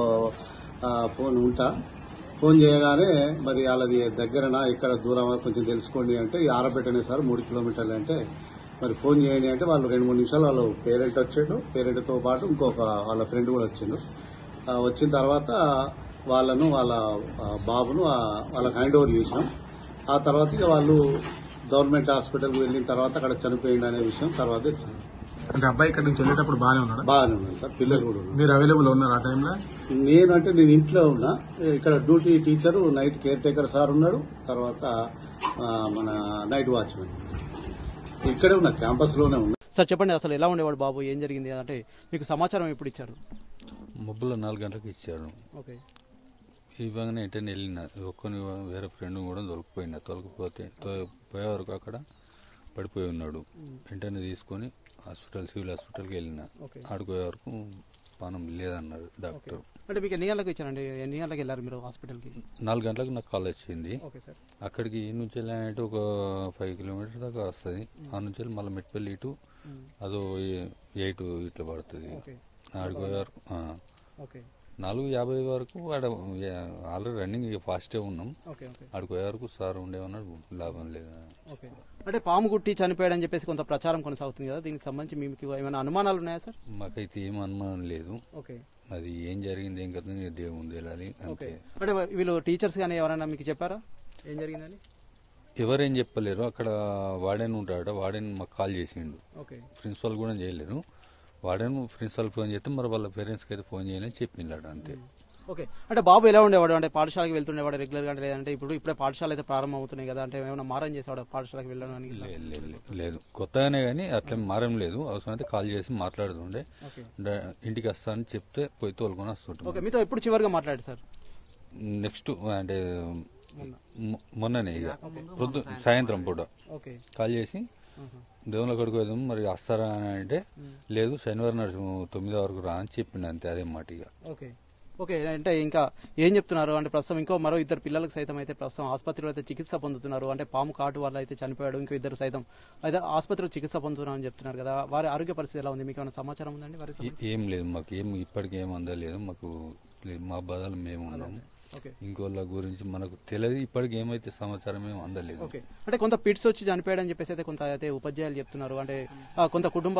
ఫోన్ ఉంటా. ఫోన్ చేయగానే మరి వాళ్ళది దగ్గరనా ఇక్కడ దూరమా కొంచెం తెలుసుకోండి అంటే ఆరబెట్టనే సార్ మూడు కిలోమీటర్లు అంటే మరి ఫోన్ చేయండి అంటే వాళ్ళు రెండు మూడు నిమిషాలు వాళ్ళు పేరెంట్ వచ్చాడు. పేరెంట్తో పాటు ఇంకొక వాళ్ళ ఫ్రెండ్ కూడా వచ్చిండు. వచ్చిన తర్వాత వాళ్ళను వాళ్ళ బాబును వాళ్ళకి హ్యాండ్ ఓవర్ చేసినాం. ఆ తర్వాత ఇక వాళ్ళు గవర్నమెంట్ హాస్పిటల్కి వెళ్ళిన తర్వాత అక్కడ చనిపోయింది అనే విషయం తర్వాత తెలిసింది. అంటే అబ్బాయి ఇక్కడ నుంచి వెళ్ళేటప్పుడు బాగానే ఉన్నాడు బాగానే ఉన్నాడు సార్. పిల్లలు కూడా మీరు అవైలబుల్ ఉన్నారు ఆ టైంలో? నేను అంటే నేను ఇంట్లో ఉన్నా. ఇక్కడ duty teacher night caretaker sir ఉన్నాడు. తర్వాత మన నైట్ వాచ్మెన్ ఇక్కడే ఉన్నా, క్యాంపస్ లోనే ఉన్నా. సార్ చెప్పండి, అసలు ఎలా ఉండేవాడు బాబు, ఏం జరిగింది అంటే మీకు సమాచారం ఎప్పుడు ఇచ్చారు? మబ్బులో నాలుగు గంటలకు ఇచ్చారు. ఓకే. ఇవ్వగానే వెంటనే వెళ్ళిన ఒక్కని వేరే ఫ్రెండ్ కూడా తొలగిపోయినా తొలగిపోతే పోయే వరకు అక్కడ పడిపోయి ఉన్నాడు. వెంటనే తీసుకొని హాస్పిటల్ సివిల్ హాస్పిటల్కి వెళ్ళిన ఆడుకోయే వరకు పానం లేదన్నారు డాక్టర్. అంటే మీకు ఎన్ని గంటలకు ఇచ్చారండి? ఎన్ని గంటలకు వెళ్ళారు మీరు హాస్పిటల్కి? నాలుగు గంటలకు నాకు కాల్ వచ్చింది. అక్కడికి ఈ నుంచి వెళ్ళాలంటే ఒక ఫైవ్ కిలోమీటర్స్ దాకా వస్తుంది. ఆ నుంచి వెళ్ళి మళ్ళీ మెట్పల్లి ఇటు అదో ఎయిట్ ఇట్లా పడుతుంది. ఆడుకోయే వరకు నాలుగు యాభై వరకు ఆడ ఆల్రెడీ రన్నింగ్ ఫాస్టే ఉన్నాం. ఆడుకోయే వరకు సార్ ఉండేవన్నాడు, లాభం లేదు. అంటే పాము గుట్టి చనిపోయాడని చెప్పేసి కొంత ప్రచారం కొనసాగుతుంది కదా, దీనికి సంబంధించి మీకు ఏమైనా అనుమానాలు ఉన్నాయా సార్? మాకైతే ఏం అనుమానం లేదు. అది ఏం జరిగింది ఏం కదా దేవుంది వెళ్ళాలి అంతే. అంటే వీళ్ళు టీచర్స్ కానీ ఎవరైనా మీకు చెప్పారా ఏం జరిగిందని? ఎవరేం చెప్పలేరు. అక్కడ వార్డెన్ ఉంటాడ, వార్డెన్ మాకు కాల్ చేసిండు. ప్రిన్సిపల్ కూడా చేయలేరు. వార్డెన్ ప్రిన్సిపల్ ఫోన్ చేస్తే మరి వాళ్ళ పేరెంట్స్కి అయితే ఫోన్ చేయాలని చెప్పిండాడు అంతే. ఓకే. అంటే బాబు ఎలా ఉండేవాడు? అంటే పాఠశాలకు వెళ్తుండేవాడు రెగ్యులర్ గా? అంటే లేదంటే ఇప్పుడు ఇప్పుడే పాఠశాల అయితే ప్రారంభం అవుతున్నాయి కదా, అంటే ఏమైనా మారం చేసేవాడు పాఠశాలకు వెళ్ళడానికి? లేదు, కొత్తగానే కానీ అట్లా మారం లేదు. అవసరమైతే కాల్ చేసి మాట్లాడుతుండే, ఇంటికి వస్తా అని చెప్తే పోయి తోలుకొని వస్తుంటాం. మీతో ఎప్పుడు చివరిగా మాట్లాడారు సార్? నెక్స్ట్ అంటే మొన్ననే ఇక పొద్దు సాయంత్రం పూట కాల్ చేసి దేవుళ్ళ కొడుకు వెళ్దాం మరి వస్తారా అని అంటే లేదు శనివారం నడిచి తొమ్మిది వరకు రా అని చెప్పిండు అంతే. అదే మాట ఇక. Okay okay. అంటే ఇంకా ఏం చెప్తున్నారు అంటే ప్రస్తుతం ఇంకో మరో ఇద్దరు పిల్లలకు సైతం అయితే ప్రస్తుతం ఆసుపత్రిలో అయితే చికిత్స పొందుతున్నారు. అంటే పాము కాటు వల్ల అయితే చనిపోయాడు, ఇంకో ఇద్దరు సైతం అయితే ఆసుపత్రిలో చికిత్స పొందుతున్నారు అని చెప్తున్నారు కదా, వారి ఆరోగ్య పరిస్థితి ఎలా ఉంది? మీకు ఏమైనా సమాచారం ఉందండి వారి? ఏం లేదు మాకు, ఏం ఇప్పటికి ఏం అందలేదు మాకు. మా బాధలు మేము ఉన్నాము, ఇంకోళ్ళ గురించి మనకు తెలియదు. ఇప్పటికి ఏమైతే సమాచారం ఏమి అందలేదు. అంటే కొంత పిట్స్ వచ్చి చనిపోయాడని చెప్పేసి అయితే కొంత అయితే ఉపాధ్యాయులు చెప్తున్నారు. అంటే కొంత కుటుంబ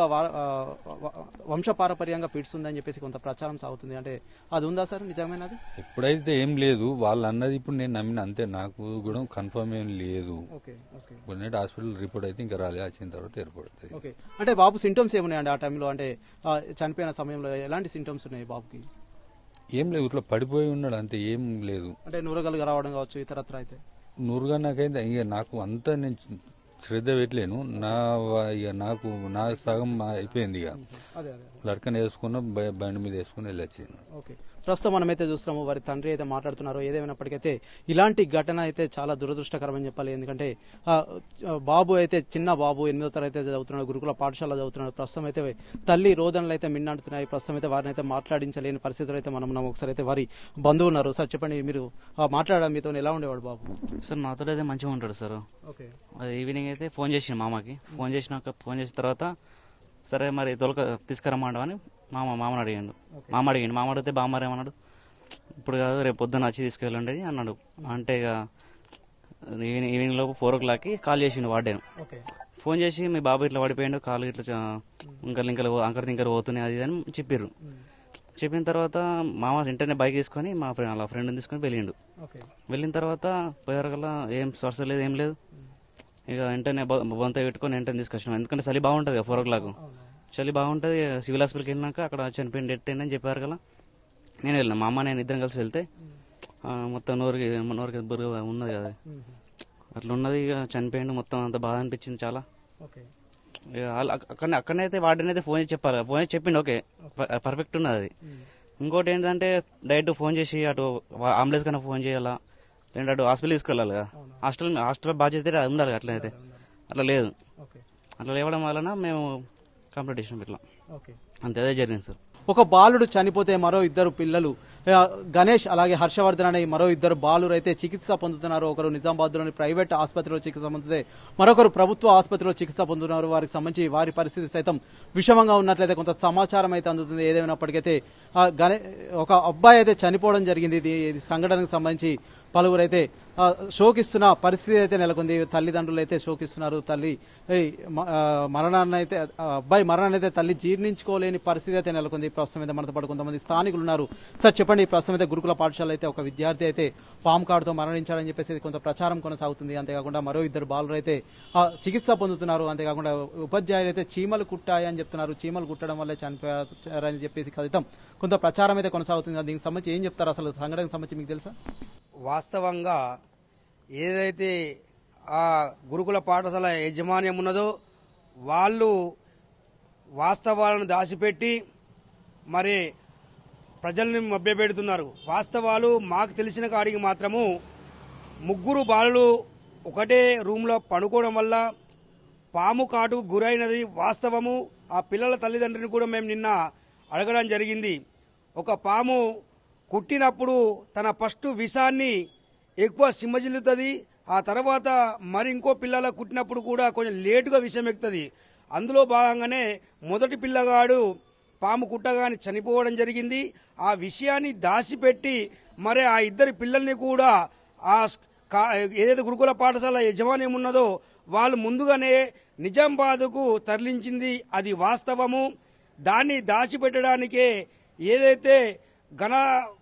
వంశపారపర్యంగా పిట్స్ ఉందని చెప్పేసి కొంత ప్రచారం సాగుతుంది. అంటే అది ఉందా సార్ నిజమైనది? ఎప్పుడైతే ఏం లేదు వాళ్ళు అన్నది ఇప్పుడు నేను నమ్మిన అంతే. నాకు కూడా కన్ఫర్మ్ ఏం లేదు. హాస్పిటల్ రిపోర్ట్ అయితే ఇంకా రాలే, వచ్చిన తర్వాత ఏర్పడుతుంది. అంటే బాబు సింటమ్స్ ఏమున్నాయండి ఆ టైంలో? అంటే చనిపోయిన సమయంలో ఎలాంటి సింటమ్స్ ఉన్నాయి బాబుకి? ఏం లేదు, ఇట్లా పడిపోయి ఉన్నాడు అంతే, ఏం లేదు. అంటే నూరగలుగా రావడం కావచ్చు ఇతరత్ర అయితే? నూరుగా నాకైతే ఇక నాకు అంతా నేను శ్రద్ధ పెట్టలేను. నా ఇక నాకు నా సగం అయిపోయింది. ఇక లడ్కన్ వేసుకున్న బండి మీద వేసుకుని వెళ్ళొచ్చాను. ఓకే. ప్రస్తుతం మనమైతే చూస్తున్నాము వారి తండ్రి అయితే మాట్లాడుతున్నారు. ఏదేమైనప్పటికైతే ఇలాంటి ఘటన అయితే చాలా దురదృష్టకరం అని చెప్పాలి. ఎందుకంటే బాబు అయితే చిన్న బాబు ఎనిమిదో తరగతి అయితే చదువుతున్నాడు, గురుకుల పాఠశాల చదువుతున్నాడు. ప్రస్తుతం అయితే తల్లి రోదనలు అయితే మిన్నంటున్నాయి. ప్రస్తుతం అయితే వారిని అయితే మాట్లాడించలేని పరిస్థితులు అయితే మనం ఒకసారి అయితే వారి బంధువు ఉన్నారు. సార్ చెప్పండి, మీరు మాట్లాడడం మీతో ఎలా ఉండేవాడు బాబు? సార్ నాతో అయితే మంచిగా ఉంటాడు సార్. ఓకే. ఈవినింగ్ అయితే ఫోన్ చేసిన మామకి, ఫోన్ చేసినాక ఫోన్ చేసిన తర్వాత సరే మరి తొలక తీసుకురమ్మంటావని మామ మామని అడిగాడు. మామ అడిగాడు మామ అడిగితే బామ్మారు ఏమన్నాడు, ఇప్పుడు కాదు రేపు పొద్దున్న వచ్చి తీసుకెళ్ళండి అన్నాడు. అంటే ఇక ఈవినింగ్ ఈవినింగ్ లోపు ఫోర్ ఓ క్లాక్కి కాల్ చేసిండు వార్డెన్. ఫోన్ చేసి మీ బాబు ఇట్లా పడిపోయిండు, కాలు ఇట్లా ఇంకా ఇంకా అంకర తింకర పోతున్నాయి అది అని చెప్పారు. చెప్పిన తర్వాత మామ వెంటనే బైక్ తీసుకొని మా ఫ్రెండ్ అలా ఫ్రెండ్ని తీసుకొని వెళ్ళిండు. వెళ్ళిన తర్వాత పోయేవరకల్లా ఏం స్వర్శ లేదు ఏం లేదు. ఇక వెంటనే బొంత పెట్టుకొని వెంటనే తీసుకొచ్చినాం. ఎందుకంటే చలి బాగుంటుంది ఫోర్ ఓ క్లాక్ చలి బాగుంటుంది. సివిల్ హాస్పిటల్కి వెళ్ళినాక అక్కడ చనిపోయిన డెత్ అయిందని చెప్పారు కదా. నేను వెళ్ళిన మా అమ్మ నేను ఇద్దరం కలిసి వెళ్తే మొత్తం నోరుకి నోరుకి బుర్ర ఉన్నది కదా అట్లా ఉన్నది. ఇక చనిపోయిండు, మొత్తం అంత బాధ అనిపించింది చాలా. అక్కడ అక్కడనైతే వాడినైతే ఫోన్ చేసి చెప్పాలి, ఫోన్ చేసి చెప్పిండు ఓకే పర్ఫెక్ట్ ఉన్నది అది. ఇంకోటి ఏంటంటే డైరెక్ట్ ఫోన్ చేసి అటు అంబులెన్స్ కన్నా ఫోన్ చేయాలా, లేదంటే అటు హాస్పిటల్ తీసుకెళ్ళాలి కదా, హాస్టల్ హాస్టల్ బాధ్యత అది ఉండాలి. అట్లయితే అట్లా లేదు, అట్లా లేవడం వలన మేము కంప్లీట్ చేసినాం ఇట్లా, అంతే అదే జరిగింది సార్. ఒక బాలుడు చనిపోతే మరో ఇద్దరు పిల్లలు గణేష్ అలాగే హర్షవర్ధన్ అనే మరో ఇద్దరు బాలురు అయితే చికిత్స పొందుతున్నారు. ఒకరు నిజామాబాద్లోని ప్రైవేట్ ఆసుపత్రిలో చికిత్స పొందితే మరొకరు ప్రభుత్వ ఆసుపత్రిలో చికిత్స పొందుతున్నారు. వారికి సంబంధించి వారి పరిస్థితి సైతం విషమంగా ఉన్నట్లయితే కొంత సమాచారం అయితే అందుతుంది. ఏదేమైనప్పటికైతే గణే ఒక అబ్బాయి అయితే చనిపోవడం జరిగింది. ఇది సంఘటనకు సంబంధించి పలువురైతే శోకిస్తున్న పరిస్థితి అయితే నెలకొంది. తల్లిదండ్రులు అయితే శోకిస్తున్నారు. తల్లి మరణాన్ని అయితే అబ్బాయి మరణాన్ని అయితే తల్లి జీర్ణించుకోలేని పరిస్థితి అయితే నెలకొంది. ప్రస్తుతం అయితే మనతో పాటు కొంతమంది స్థానికులు ఉన్నారు. సార్ చెప్పండి, ప్రస్తుతం అయితే గురుకుల పాఠశాల అయితే ఒక విద్యార్థి అయితే పాము కాటుతో మరణించాడని చెప్పేసి కొంత ప్రచారం కొనసాగుతుంది. అంతేకాకుండా మరో ఇద్దరు బాలురు అయితే చికిత్స పొందుతున్నారు. అంతేకాకుండా ఉపాధ్యాయులు అయితే చీమలు కుట్టాయని చెప్తున్నారు. చీమలు కుట్టడం వల్లే చనిపోయారని చెప్పేసి కథితం కొంత ప్రచారం అయితే కొనసాగుతుంది. దీనికి సంబంధించి ఏం చెప్తారు? అసలు సంఘటనకు సంబంధించి మీకు తెలుసా? వాస్తవంగా ఏదైతే ఆ గురుకుల పాఠశాల యాజమాన్యం ఉన్నదో వాళ్ళు వాస్తవాలను దాచిపెట్టి మరి ప్రజల్ని మభ్యపెడుతున్నారు. వాస్తవాలు మాకు తెలిసిన కాడికి మాత్రము ముగ్గురు బాలులు ఒకటే రూమ్లో పడుకోవడం వల్ల పాము కాటుకు గురైనది వాస్తవము. ఆ పిల్లల తల్లిదండ్రుని కూడా మేము నిన్న అడగడం జరిగింది. ఒక పాము కుట్టినప్పుడు తన ఫస్ట్ విషాన్ని ఎక్కువ సిమ్మజిల్లుతుంది, ఆ తర్వాత మరి ఇంకో పిల్లల కుట్టినప్పుడు కూడా కొంచెం లేటుగా విషం ఎక్కుతుంది. అందులో భాగంగానే మొదటి పిల్లగాడు పాము కుట్టగానే చనిపోవడం జరిగింది. ఆ విషయాన్ని దాచిపెట్టి మరి ఆ ఇద్దరి పిల్లల్ని కూడా ఆ ఏదైతే గురుకుల పాఠశాల యజమాన్యం ఉన్నదో వాళ్ళు ముందుగానే నిజామాబాద్కు తరలించింది. అది వాస్తవము. దాన్ని దాచిపెట్టడానికే ఏదైతే గణ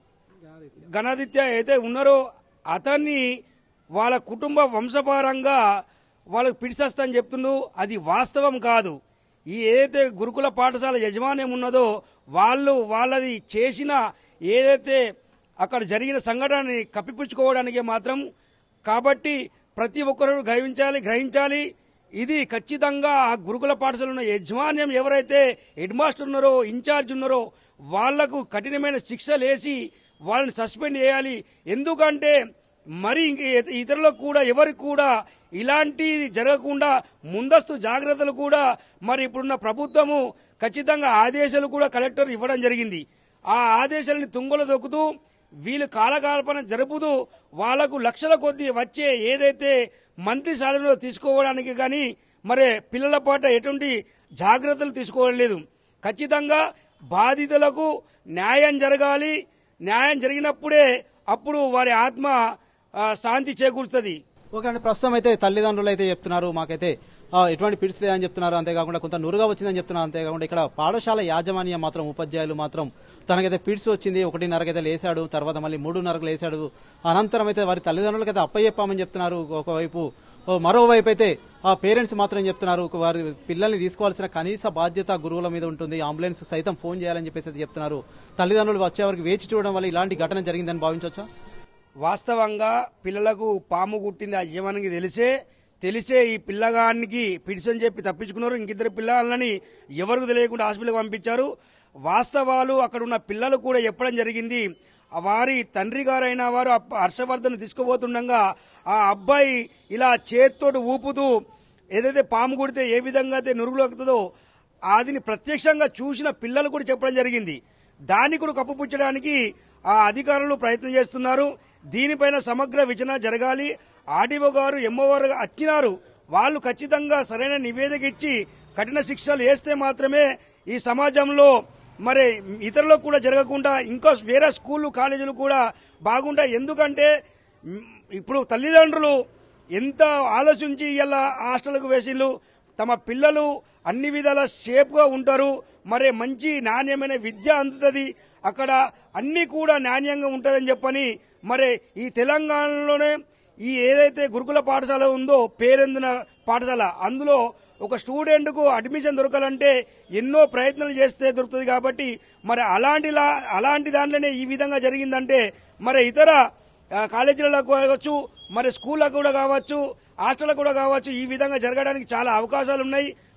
గణాదిత్య అయితే ఉన్నారో అతన్ని వాళ్ళ కుటుంబ వంశపారంగా వాళ్ళకు పిడిచేస్తని చెప్తుండ్రు. అది వాస్తవం కాదు. ఈ ఏదైతే గురుకుల పాఠశాల యజమాన్యం ఉన్నదో వాళ్ళు వాళ్ళది చేసిన ఏదైతే అక్కడ జరిగిన సంఘటనని కప్పిపుచ్చుకోవడానికి మాత్రం. కాబట్టి ప్రతి ఒక్కరూ గ్రహించాలి గ్రహించాలి ఇది ఖచ్చితంగా ఆ గురుకుల పాఠశాల ఉన్న యజమాన్యం ఎవరైతే హెడ్ మాస్టర్ ఉన్నారో ఇన్ఛార్జ్ ఉన్నారో వాళ్లకు కఠినమైన శిక్షలు వేసి వాళ్ళని సస్పెండ్ చేయాలి. ఎందుకంటే మరి ఇతరులకు కూడా ఎవరికి కూడా ఇలాంటి జరగకుండా ముందస్తు జాగ్రత్తలు కూడా మరి ఇప్పుడున్న ప్రభుత్వము ఖచ్చితంగా ఆదేశాలు కూడా కలెక్టర్ ఇవ్వడం జరిగింది. ఆ ఆదేశాలని తుంగలు దొక్కుతూ వీళ్ళు కాలకల్పన జరుపుతూ వాళ్లకు లక్షల కొద్దీ వచ్చే ఏదైతే మంత్రి శాలలో తీసుకోవడానికి కానీ మరి పిల్లల పాట ఎటువంటి జాగ్రత్తలు తీసుకోవలేదు. ఖచ్చితంగా బాధితులకు న్యాయం జరగాలి. న్యాయం జరిగినప్పుడే అప్పుడు వారి ఆత్మ శాంతి చేకూరుతుంది. ఓకే అండి, ప్రస్తుతం అయితే తల్లిదండ్రులు అయితే చెప్తున్నారు మాకైతే ఎటువంటి పిడిచి లేదని చెప్తున్నారు. అంతేకాకుండా కొంత నురుగా వచ్చిందని చెప్తున్నారు. అంతేకాకుండా ఇక్కడ పాఠశాల యాజమాన్యం మాత్రం ఉపాధ్యాయులు మాత్రం తనకైతే పిడిచి వచ్చింది, ఒకటిన్నరకైతే లేశాడు, తర్వాత మళ్ళీ మూడున్నరకు లేశాడు, అనంతరం అయితే వారి తల్లిదండ్రులకైతే అప్పయ్యప్పామని చెప్తున్నారు. ఒకవైపు మరోవైపు అయితే ఆ పేరెంట్స్ మాత్రం చెప్తున్నారు వారి పిల్లల్ని తీసుకోవాల్సిన కనీస బాధ్యత గురువుల మీద ఉంటుంది, అంబులెన్స్ సైతం ఫోన్ చేయాలని చెప్పేసి చెప్తున్నారు. తల్లిదండ్రులు వచ్చేవరకు వేచి చూడడం వల్ల ఇలాంటి ఘటన జరిగిందని భావించవచ్చా? వాస్తవంగా పిల్లలకు పాము కుట్టింది ఆ యజమానికి తెలిసే తెలిసే ఈ పిల్లగానికి పిడిసని చెప్పి తప్పించుకున్నారు. ఇంకిద్దరు పిల్లలని ఎవరికి తెలియకుండా హాస్పిటల్కి పంపించారు. వాస్తవాలు అక్కడ ఉన్న పిల్లలు కూడా చెప్పడం జరిగింది. వారి తండ్రి గారైన వారు హర్షవర్ధన్ తీసుకుపోతుండగా ఆ అబ్బాయి ఇలా చేత్తోటి ఊపుతూ ఏదైతే పాము కుడితే ఏ విధంగా అయితే నురుగులొక్కుతుందో అదిని ప్రత్యక్షంగా చూసిన పిల్లలు కూడా చెప్పడం జరిగింది. దాన్ని కూడా కప్పుపుచ్చడానికి ఆ అధికారులు ప్రయత్నం చేస్తున్నారు. దీనిపైన సమగ్ర విచారణ జరగాలి. ఆర్డీఓ గారు ఎంఓ గారు వచ్చినారు. వాళ్ళు ఖచ్చితంగా సరైన నివేదిక ఇచ్చి కఠిన శిక్షలు వేస్తే మాత్రమే ఈ సమాజంలో మరి ఇతరులకు కూడా జరగకుండా ఇంకా వేరే స్కూళ్ళు కాలేజీలు కూడా బాగుంటాయి. ఎందుకంటే ఇప్పుడు తల్లిదండ్రులు ఎంత ఆలోచించి ఇలా హాస్టల్కు వేసిళ్ళు తమ పిల్లలు అన్ని విధాల సేఫ్గా ఉంటారు, మరి మంచి నాణ్యమైన విద్య అందుతుంది, అక్కడ అన్ని కూడా నాణ్యంగా ఉంటుందని చెప్పని మరి ఈ తెలంగాణలోనే ఈ ఏదైతే గురుకుల పాఠశాల ఉందో పేరొందిన పాఠశాల అందులో ఒక స్టూడెంట్కు అడ్మిషన్ దొరకాలంటే ఎన్నో ప్రయత్నాలు చేస్తే దొరుకుతుంది. కాబట్టి మరి అలాంటి అలాంటి దాంట్లోనే ఈ విధంగా జరిగిందంటే మరి ఇతర కాలేజీలలో కావచ్చు, మరి స్కూళ్ళకు కూడా కావచ్చు, హాస్టల్లో కూడా కావచ్చు, ఈ విధంగా జరగడానికి చాలా అవకాశాలు ఉన్నాయి.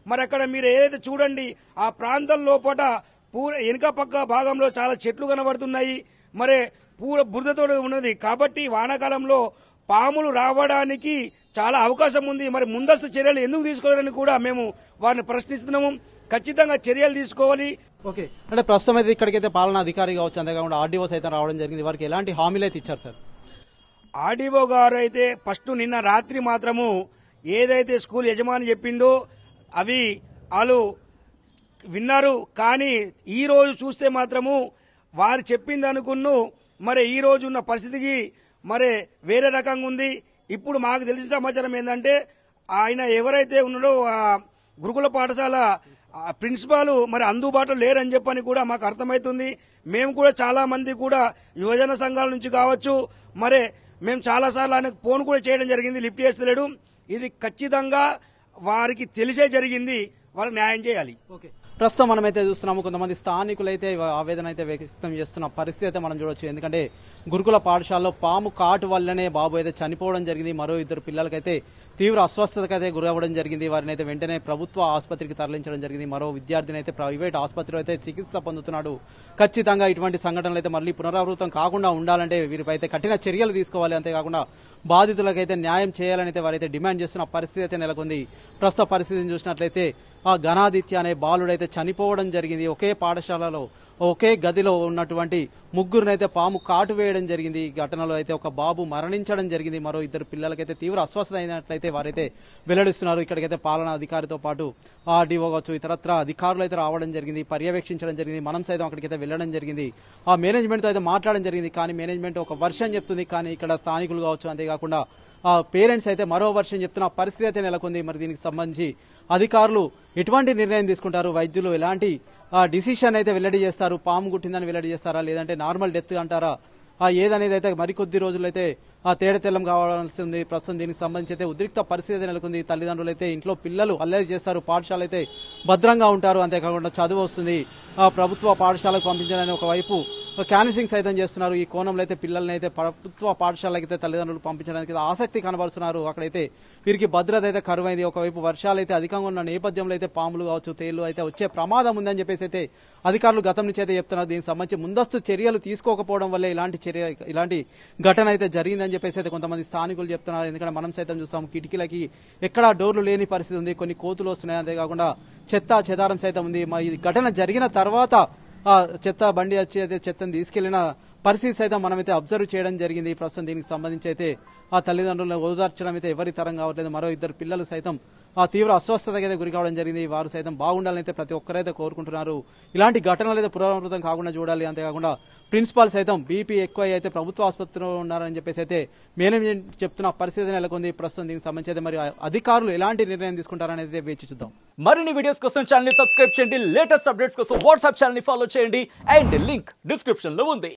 మరి అక్కడ మీరు ఏదైతే చూడండి ఆ ప్రాంతం లోపల పూర వెనుక పక్క భాగంలో చాలా చెట్లు కనబడుతున్నాయి, మరి పూర బురదతో ఉన్నది. కాబట్టి వానాకాలంలో పాములు రావడానికి చాలా అవకాశం ఉంది. మరి ముందస్తు చర్యలు ఎందుకు తీసుకోవాలని కూడా మేము వారిని ప్రశ్నిస్తున్నాము. ఖచ్చితంగా చర్యలు తీసుకోవాలి. ఓకే, అంటే ప్రస్తుతం అయితే ఇక్కడికైతే పాలనా అధికారి కావచ్చు, అంతేకాకుండా ఆర్డీఓ సైతం రావడం జరిగింది. వారికి ఎలాంటి హామీలు అయితే ఇచ్చారు సార్? ఆర్డీఓ గారు అయితే ఫస్ట్ నిన్న రాత్రి మాత్రము ఏదైతే స్కూల్ యజమాని చెప్పిందో అవి వాళ్ళు విన్నారు. కానీ ఈ రోజు చూస్తే మాత్రము వారు చెప్పింది అనుకున్ను మరి ఈ రోజు ఉన్న పరిస్థితికి మరి వేరే రకంగా ఉంది. ఇప్పుడు మాకు తెలిసిన సమాచారం ఏంటంటే ఆయన ఎవరైతే ఉన్నాడో గురుకుల పాఠశాల ప్రిన్సిపాల్ మరి అందుబాటులో లేరని చెప్పని కూడా మాకు అర్థమవుతుంది. మేము కూడా చాలా మంది కూడా యువజన సంఘాల నుంచి కావచ్చు, మరి మేము చాలా సార్లు ఆయనకు ఫోన్ కూడా చేయడం జరిగింది, లిఫ్ట్ చేస్తలేడు. ఇది ఖచ్చితంగా వారికి తెలిసే జరిగింది, వాళ్ళకి న్యాయం చేయాలి. ఓకే, ప్రస్తుతం మనమైతే చూస్తున్నాము కొంతమంది స్థానికులు అయితే ఆవేదన అయితే వ్యక్తం చేస్తున్న పరిస్థితి అయితే మనం చూడొచ్చు. ఎందుకంటే గురుకుల పాఠశాలలో పాము కాటు వల్లనే బాబు అయితే చనిపోవడం జరిగింది. మరో ఇద్దరు పిల్లలకైతే తీవ్ర అస్వస్థతకైతే గురవ్వడం జరిగింది. వారిని అయితే వెంటనే ప్రభుత్వ ఆసుపత్రికి తరలించడం జరిగింది. మరో విద్యార్థిని అయితే ప్రైవేట్ ఆసుపత్రిలో అయితే చికిత్స పొందుతున్నాడు. ఖచ్చితంగా ఇటువంటి సంఘటనలు అయితే మళ్ళీ పునరావృతం కాకుండా ఉండాలంటే వీరిపై అయితే కఠిన చర్యలు తీసుకోవాలి. అంతేకాకుండా బాధితులకైతే న్యాయం చేయాలని అయితే వారైతే డిమాండ్ చేస్తున్న పరిస్థితి అయితే నెలకొంది. ప్రస్తుత పరిస్థితిని చూసినట్లయితే ఆ ఘనాదిత్య అనే బాలుడైతే చనిపోవడం జరిగింది. ఒకే పాఠశాలలో ఒకే గదిలో ఉన్నటువంటి ముగ్గురునైతే పాము కాటు వేయడం జరిగింది. ఈ ఘటనలో అయితే ఒక బాబు మరణించడం జరిగింది. మరో ఇద్దరు పిల్లలకైతే తీవ్ర అస్వస్థత అయినట్లయితే వారైతే వెల్లడిస్తున్నారు. ఇక్కడికైతే పాలనా అధికారితో పాటు ఆర్డీఓ కావచ్చు, ఇతరత్ర అధికారులు అయితే రావడం జరిగింది, పర్యవేక్షించడం జరిగింది. మనం సైతం అక్కడికైతే వెళ్లడం జరిగింది. ఆ మేనేజ్మెంట్తో అయితే మాట్లాడడం జరిగింది. కానీ మేనేజ్మెంట్ ఒక వర్షన్ చెప్తుంది, కానీ ఇక్కడ స్థానికులు కావచ్చు, అంతేకాకుండా ఆ పేరెంట్స్ అయితే మరో వర్షం చెప్తున్న పరిస్థితి అయితే నెలకొంది. మరి దీనికి సంబంధించి అధికారులు ఎటువంటి నిర్ణయం తీసుకుంటారు, వైద్యులు ఎలాంటి డిసిషన్ అయితే వెల్లడి చేస్తారు, పాము గుట్టిందని వెల్లడి చేస్తారా, లేదంటే నార్మల్ డెత్ అంటారా, ఆ ఏదనేది అయితే మరికొద్ది రోజులు అయితే ఆ తేడా తెల్లం కావాల్సి ఉంది. ప్రస్తుతం దీనికి సంబంధించి అయితే ఉద్రిక్త పరిస్థితి నెలకొంది. తల్లిదండ్రులు అయితే ఇంట్లో పిల్లలు అల్లరి చేస్తారు, పాఠశాల అయితే భద్రంగా ఉంటారు, అంతేకాకుండా చదువు వస్తుంది. ఆ ప్రభుత్వ పాఠశాలకు పంపించడానికి ఒకవైపు క్యాన్సింగ్ సైతం చేస్తున్నారు. ఈ కోణంలో అయితే పిల్లల్ని అయితే ప్రభుత్వ పాఠశాలకి అయితే తల్లిదండ్రులు పంపించడానికి ఆసక్తి కనబరుస్తున్నారు. అక్కడైతే వీరికి భద్రత అయితే కరువైంది. ఒకవైపు వర్షాలు అయితే అధికంగా ఉన్న నేపథ్యంలో అయితే పాములు కావచ్చు, తేళ్లు అయితే వచ్చే ప్రమాదం ఉందని చెప్పేసి అయితే అధికారులు గతం నుంచి అయితే చెప్తున్నారు. దీనికి సంబంధించి ముందస్తు చర్యలు తీసుకోకపోవడం వల్ల ఇలాంటి చర్య ఇలాంటి ఘటన అయితే జరిగిందని చెప్పేసి అయితే కొంతమంది స్థానికులు చెప్తున్నారు. ఎందుకంటే మనం సైతం చూస్తాం, కిటికీలకి ఎక్కడా డోర్లు లేని పరిస్థితి ఉంది, కొన్ని కోతులు వస్తున్నాయి, అంతేకాకుండా చెత్త చెదారం సైతం ఉంది. ఈ ఘటన జరిగిన తర్వాత ఆ చెత్త బండి వచ్చి అయితే చెత్తను తీసుకెళ్లిన పరిస్థితి సైతం మనమైతే అబ్జర్వ్ చేయడం జరిగింది. ప్రస్తుతం దీనికి సంబంధించి అయితే ఆ తల్లిదండ్రులను ఓదార్చడం అయితే ఎవరి తరం కావట్లేదు. మరో ఇద్దరు పిల్లలు సైతం ఆ తీవ్ర అస్వస్థతకి అయితే గురి కావడం జరిగింది. వారు సైతం బాగుండాలని అయితే ప్రతి ఒక్కరైతే కోరుకుంటున్నారు. ఇలాంటి ఘటనలు అయితే పునరావృతం కాకుండా చూడాలి. అంతేకాకుండా ప్రిన్సిపాల్ సైతం బీపీ ఎక్కువ అయితే ప్రభుత్వ ఆసుపత్రిలో ఉన్నారని చెప్పేసి అయితే మేనేజ్మెంట్ చెప్తున్న పరిస్థితి నెలకొంది. ప్రస్తుతం దీనికి సంబంధించి అయితే మరి అధికారులు ఎలాంటి నిర్ణయం తీసుకుంటారనేది వేచి చూద్దాం. మరిన్ని వీడియోస్ కోసం ఛానల్ ని సబ్స్క్రైబ్ చేయండి, లేటెస్ట్ అప్డేట్స్ కోసం వాట్సాప్ ఛానల్ ని ఫాలో చేయండి, అండ్ లింక్ డిస్క్రిప్షన్ లో ఉంది.